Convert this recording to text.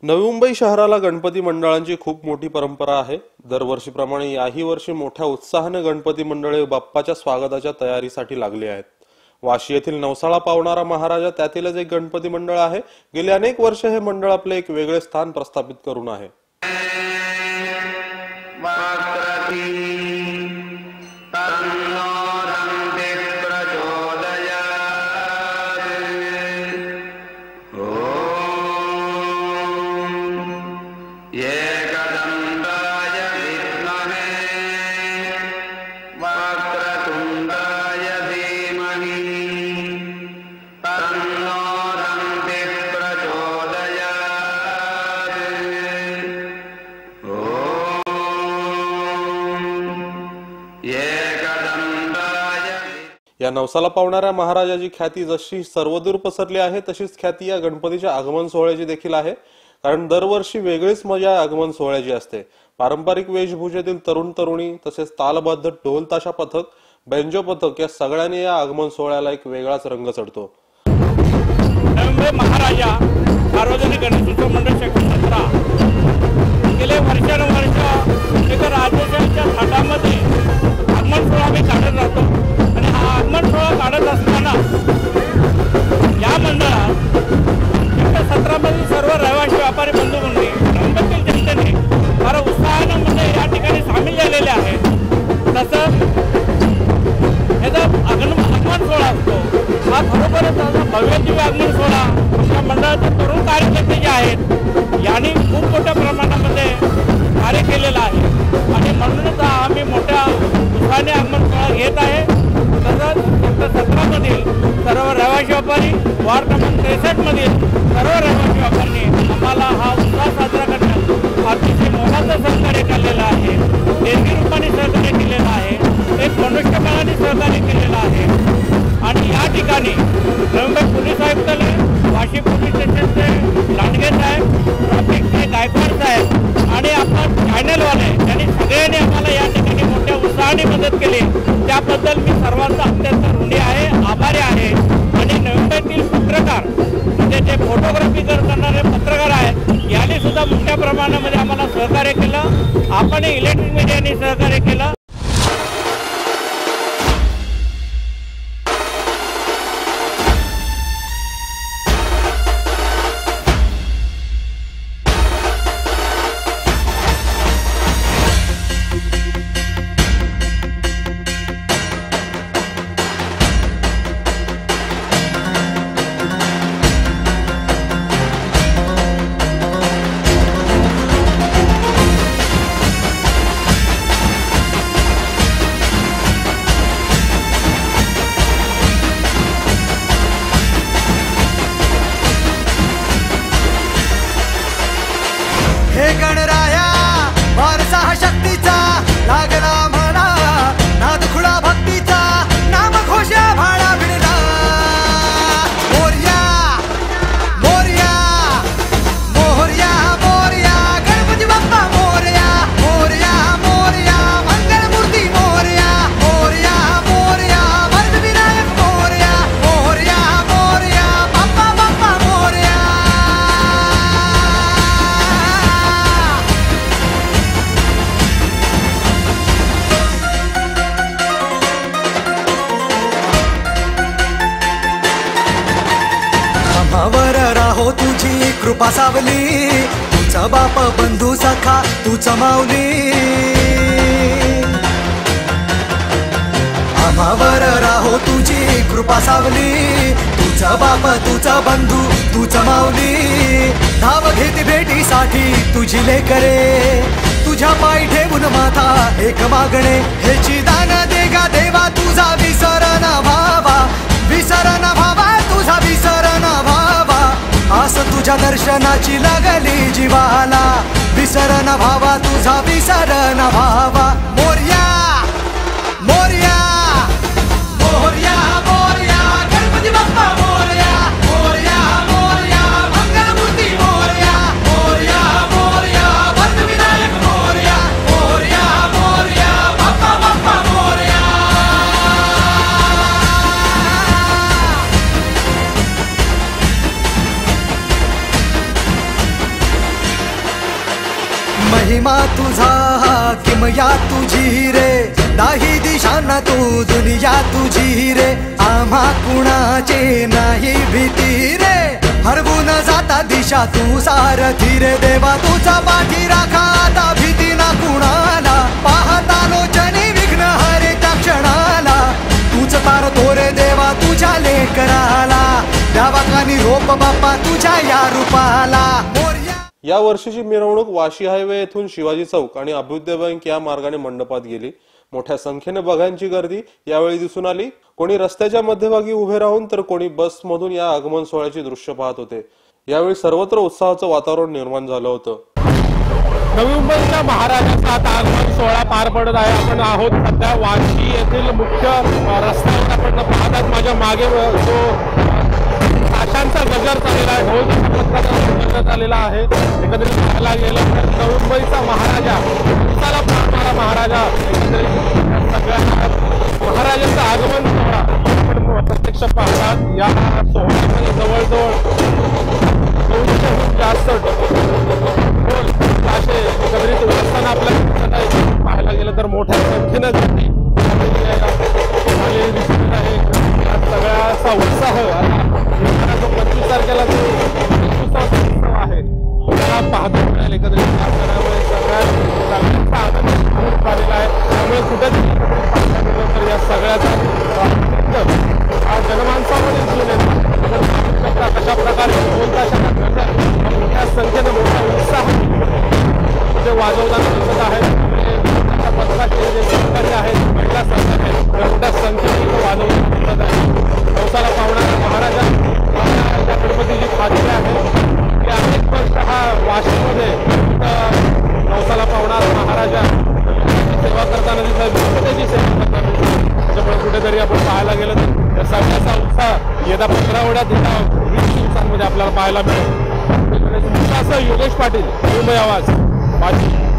नवी मुंबई शहराला गणपती मंडळांची खूप मोठी परंपरा आहे। दरवर्षीप्रमाणे याही वर्षी मोठ्या उत्साहाने गणपती मंडळे बाप्पाच्या स्वागताच्या तयारीसाठी लागली आहेत। वाशी येथील नवसाळा पावणारा महाराजा त्यातीलच एक गणपती मंडळ आहे। गेली अनेक वर्षे हे मंडळ आपले एक वेगळे स्थान प्रस्थापित करून आहे। या नवसाला पावणाऱ्या महाराजाची ख्याती जशी सर्वदूर पसरली आहे तशीच ख्याती या गणपतीच्या आगमन सोहळ्याची देखील आहे। कारण दरवर्षी वेगळीच मजा आगमन सोहळ्याची असते। पारंपरिक वेशभूषेतील तरुण तरुणी तसेच तालबद्ध ढोल ताशा पथक, बेंजो पथक या सगळ्यांनी या आगमन सोहळ्याला एक वेगळाच रंग चढतो। मुंबई महाराजा सार्वजनिक गणेशोत्सव मंडळ सेक्शन 17 गेले वर्षानुवर्ष एका राजशाहीच्या थाटामध्ये आगमन सोहळा आम्ही काढत राहतो आणि हा आगमन सोहळा काढत असताना या मंडळात 17 मधील सर्व रहिवासी व्यापारी बंधू मंडळी मुंबईतील जनतेने फार उत्साहाने म्हणजे या ठिकाणी सामील झालेले आहेत। तसंच याचा आगमन सोहळा असतो हा खरोखरच भव्य दिव्य आगमन सोहळा आमच्या मंडळाचे तरुण कार्यकर्ते जे आहेत यांनी खूप मोठ्या प्रमाणामध्ये कार्य केलेलं आहे आणि म्हणूनच आम्ही मोठ्या उत्साहाने आगमन सोहळा घेत आहे। तसंच 17 मधील सर्व रहिवासी व्यापारी, वार्ड नंबर 63 मधील सर्व रहिवासी व्यापाऱ्यांनी आम्हाला हा उत्सव साजरा करण्यात अतिशय मोलाचं सहकार्य केलेलं आहे। देणगी रूपाने सहकार्य केलेलं आहे, एक मनुष्यबळाने सहकार्य केलेलं आहे आणि या ठिकाणी मुंबई पोलीस आयुक्तालय, वाशी पोलीस स्टेशनचे लांडगे साहेब, ट्रॅफिकचे गायकवाड साहेब आणि आपण चॅनलवाले यांनी सगळ्यांनी आम्हाला या ठिकाणी मोठ्या उत्साहाने मदत केली। त्याबद्दल मी सर्वांचा अत्यंत ऋणी आहे, आभारी आहे। आणि मुंबईतील पत्रकार म्हणजे जे फोटोग्राफी करणारे पत्रकार आहेत यांनी सुद्धा मोठ्या प्रमाणामध्ये आम्हाला सहकार्य केलं। आपण इलेक्ट्रिक मीडियाने सहकार्य केलं। हे गणराया वारसा शक्तीचा लागला म्हणा, नाद खुळा भक्तीचा नाम घोषा भाळा भिडला। मोरया मोरया मोरया मोरया गणपती बाप्पा मोरया, मोरया मोरया मंगलमूर्ती मोरया, मोरया मोरया वरदविनायक मोरया, मोरया मोरया बाप्पा बाप्पा मोरया। आम्हावर राहो तुझी कृपा सावली, तुझा बाप बंधू सखा तुझा माऊली। आम्हावर राहो तुझी कृपा सावली, तुझा बाप तुझा बंधू तुझा माऊली। धाव घेते भेटीसाठी तुझी लेकरे, तुझ्या पायी ठेवून माथा एक मागणे। हेची दान दे गा देवा तुझा विसर न भावा, विसर न भावा तुझा विसर न भावा। आस तुझ्या दर्शनाची लागली जीवाला, विसर न भावा तुझा विसर न भावा। मोरया मोरया मोरया मोरया गणपती बाप्पा मोरया, मोरया मोरया मंगलमूर्ती मोरया, मोरया मोरया वरदविनायक मोरया, मोरया मोरया बाप्पा बाप्पा मोरया। महिमा तुझा किमया तुझी रे, दाही दिशांना तू दुनिया तुझी रे, आम्हा कुणाचे नाही भीती रे, हरवून जाता दिशा तू सारथी रे, देवा तुझा पाठी राखा आता भीती ना कुणाला, पाहता लोचनी विघ्न हरे त्या क्षणाला, तूच तार तोरे देवा तुझ्या लेकराला, द्यावा कानी रोप बाप्पा तुझ्या या रूपाला मोरया। या वर्षीची मिरवणूक वाशी हायवे येथून शिवाजी चौक आणि अभ्युदय बँक या मार्गाने मंडपात गेली। मोठ्या संख्येने बघ्यांची गर्दी यावेळी दिसून आली। कोणी रस्त्याच्या मध्यभागी उभे राहून तर कोणी बस मधून या आगमन सोहळ्याची दृश्य पाहत होते। यावेळी सर्वत्र उत्साहाचं वातावरण निर्माण झालं होतं। नवी मुंबईच्या महाराजांचा आता आगमन सोहळा पार पडत आहे। आपण आहोत सध्या वाशी येथील मुख्य रस्त्यावर। आपण पाहतात माझ्या मागे जो आशांचा गजर चाललेला आहे, ढोल गजर चाललेला आहे। एकंदरीत पाहायला गेलं तर नवी मुंबईचा महाराजा, उसाला पाहणारा महाराजा, एकंदरीत सगळ्या महाराजांचा आगमन सोहळा आपण प्रत्यक्ष पाहतात। या सोहळ्यामध्ये जवळजवळ 200हून जास्त ढोल असे एकत्रित वाजताना आपल्याला पाहायला गेलं तर मोठ्या संख्येनं गर्दी दिसत आहे। सगळ्याचा उत्साह जो 25 तारखेला जो उत्सव आहे त्याला पाहतो मिळेल। एकत्रित त्यामुळे सगळ्यांचा आनंद झालेला आहे। त्यामुळे कुठेतरी पाहायला गेलं तर या सगळ्याचा जनमानसामध्ये दिसून येतो। कशा प्रकारे बोलता मोठ्या संख्येनं मोठा उत्साह जे वाजवताना दिसत आहेत। पथकाचे जे सहकारी आहेत, महिला सहकारी आहेत, मोठ्या संख्येने वाजवताना दिसत आहेत। नवसाला पावणारा महाराजा या गणपतीची खात्री आहे की अनेक वर्ष हा वाशीमध्ये नवसाला पावणारा महाराजा सेवा करताना दिसत, गणपतीची सेवा करताना दिसत। त्याच्यामुळे कुठेतरी आपण पाहायला गेलं तर या सगळ्याचा उत्साह येत्या 15 वड्यात 20 दिवसांमध्ये आपल्याला पाहायला मिळेल। असं योगेश पाटील, मुंबई आवाज, वाशी।